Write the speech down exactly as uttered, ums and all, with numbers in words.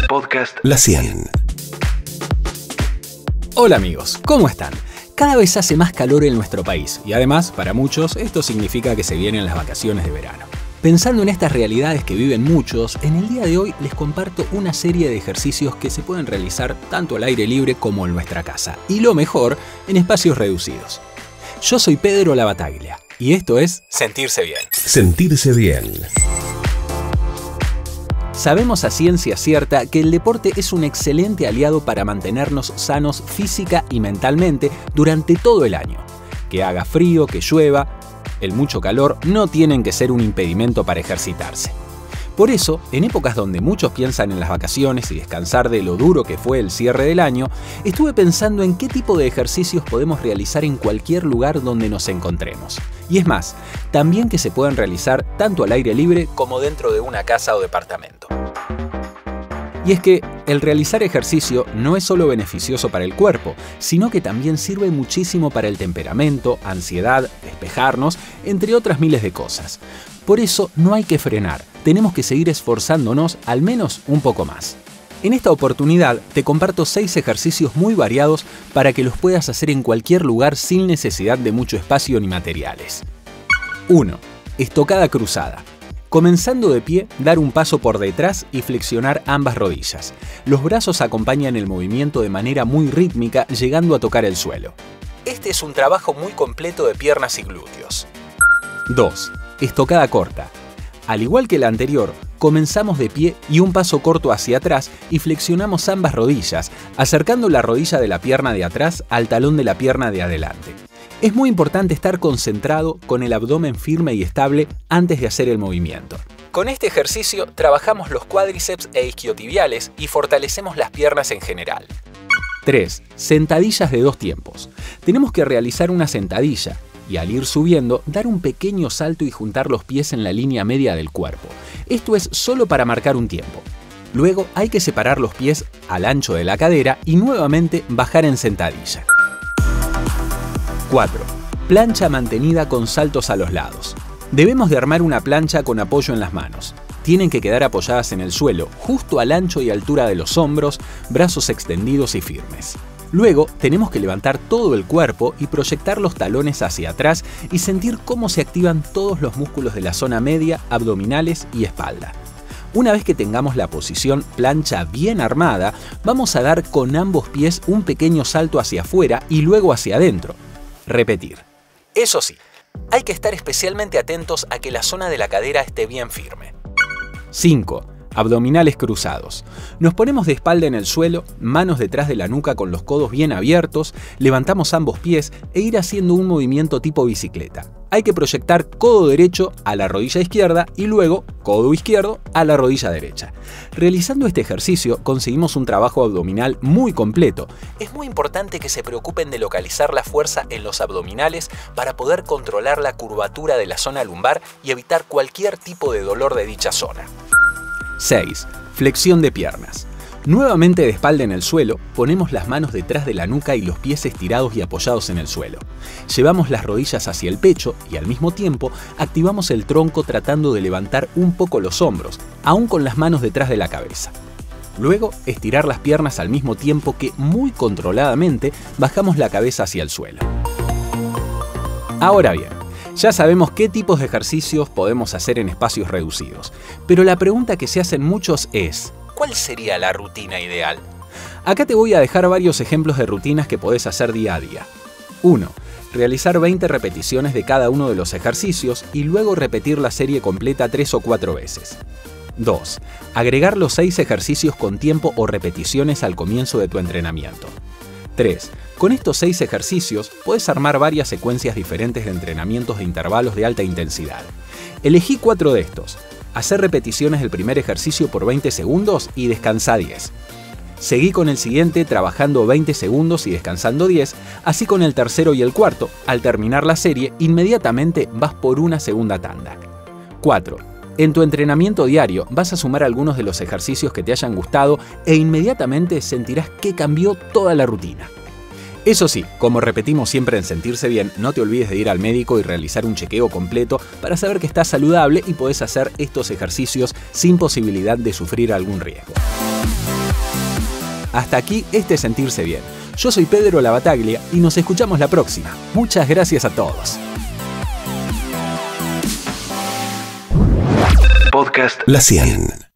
Podcast La cien. Hola amigos, ¿cómo están? Cada vez hace más calor en nuestro país y además, para muchos, esto significa que se vienen las vacaciones de verano. Pensando en estas realidades que viven muchos, en el día de hoy les comparto una serie de ejercicios que se pueden realizar tanto al aire libre como en nuestra casa, y lo mejor, en espacios reducidos. Yo soy Pedro Labataglia, y esto es Sentirse Bien. Sentirse bien. Sabemos a ciencia cierta que el deporte es un excelente aliado para mantenernos sanos física y mentalmente durante todo el año. Que haga frío, que llueva, el mucho calor no tienen que ser un impedimento para ejercitarse. Por eso, en épocas donde muchos piensan en las vacaciones y descansar de lo duro que fue el cierre del año, estuve pensando en qué tipo de ejercicios podemos realizar en cualquier lugar donde nos encontremos. Y es más, también que se puedan realizar tanto al aire libre como dentro de una casa o departamento. Y es que el realizar ejercicio no es solo beneficioso para el cuerpo, sino que también sirve muchísimo para el temperamento, ansiedad, despejarnos, entre otras miles de cosas. Por eso no hay que frenar, tenemos que seguir esforzándonos al menos un poco más. En esta oportunidad te comparto seis ejercicios muy variados para que los puedas hacer en cualquier lugar sin necesidad de mucho espacio ni materiales. uno. Estocada cruzada. Comenzando de pie, dar un paso por detrás y flexionar ambas rodillas. Los brazos acompañan el movimiento de manera muy rítmica, llegando a tocar el suelo. Este es un trabajo muy completo de piernas y glúteos. dos. Estocada corta. Al igual que la anterior, comenzamos de pie y un paso corto hacia atrás y flexionamos ambas rodillas, acercando la rodilla de la pierna de atrás al talón de la pierna de adelante. Es muy importante estar concentrado con el abdomen firme y estable antes de hacer el movimiento. Con este ejercicio trabajamos los cuádriceps e isquiotibiales y fortalecemos las piernas en general. tres. Sentadillas de dos tiempos. Tenemos que realizar una sentadilla y al ir subiendo, dar un pequeño salto y juntar los pies en la línea media del cuerpo. Esto es solo para marcar un tiempo. Luego hay que separar los pies al ancho de la cadera y nuevamente bajar en sentadilla. cuatro. Plancha mantenida con saltos a los lados. Debemos de armar una plancha con apoyo en las manos. Tienen que quedar apoyadas en el suelo, justo al ancho y altura de los hombros, brazos extendidos y firmes. Luego tenemos que levantar todo el cuerpo y proyectar los talones hacia atrás y sentir cómo se activan todos los músculos de la zona media, abdominales y espalda. Una vez que tengamos la posición plancha bien armada, vamos a dar con ambos pies un pequeño salto hacia afuera y luego hacia adentro. Repetir. Eso sí, hay que estar especialmente atentos a que la zona de la cadera esté bien firme. cinco. Abdominales cruzados. Nos ponemos de espalda en el suelo, manos detrás de la nuca con los codos bien abiertos, levantamos ambos pies e ir haciendo un movimiento tipo bicicleta. Hay que proyectar codo derecho a la rodilla izquierda y luego codo izquierdo a la rodilla derecha. Realizando este ejercicio conseguimos un trabajo abdominal muy completo. Es muy importante que se preocupen de localizar la fuerza en los abdominales para poder controlar la curvatura de la zona lumbar y evitar cualquier tipo de dolor de dicha zona. seis. Flexión de piernas. Nuevamente de espalda en el suelo, ponemos las manos detrás de la nuca y los pies estirados y apoyados en el suelo. Llevamos las rodillas hacia el pecho y al mismo tiempo activamos el tronco tratando de levantar un poco los hombros, aún con las manos detrás de la cabeza. Luego, estirar las piernas al mismo tiempo que muy controladamente bajamos la cabeza hacia el suelo. Ahora bien, ya sabemos qué tipos de ejercicios podemos hacer en espacios reducidos, pero la pregunta que se hacen muchos es, ¿cuál sería la rutina ideal? Acá te voy a dejar varios ejemplos de rutinas que podés hacer día a día. uno. Realizar veinte repeticiones de cada uno de los ejercicios y luego repetir la serie completa tres o cuatro veces. dos. Agregar los seis ejercicios con tiempo o repeticiones al comienzo de tu entrenamiento. tres. Con estos seis ejercicios, puedes armar varias secuencias diferentes de entrenamientos de intervalos de alta intensidad. Elegí cuatro de estos. Hacer repeticiones del primer ejercicio por veinte segundos y descansa diez. Seguí con el siguiente trabajando veinte segundos y descansando diez, así con el tercero y el cuarto. Al terminar la serie, inmediatamente vas por una segunda tanda. cuatro. En tu entrenamiento diario vas a sumar algunos de los ejercicios que te hayan gustado e inmediatamente sentirás que cambió toda la rutina. Eso sí, como repetimos siempre en Sentirse Bien, no te olvides de ir al médico y realizar un chequeo completo para saber que estás saludable y podés hacer estos ejercicios sin posibilidad de sufrir algún riesgo. Hasta aquí este Sentirse Bien. Yo soy Pedro Labataglia y nos escuchamos la próxima. Muchas gracias a todos. Podcast La cien.